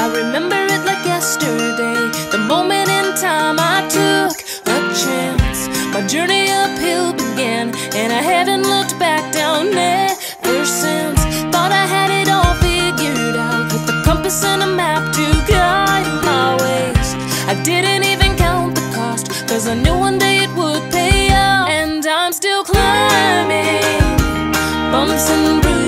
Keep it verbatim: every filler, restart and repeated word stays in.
remember it like yesterday, the moment in time I took a chance. My journey uphill began, and I haven't looked back down ever since. Thought I had it all figured out, with a compass and a map to guide my ways. I didn't even count the cost, cause I knew one day it would pay out. And I'm still climbing, bumps and bruises,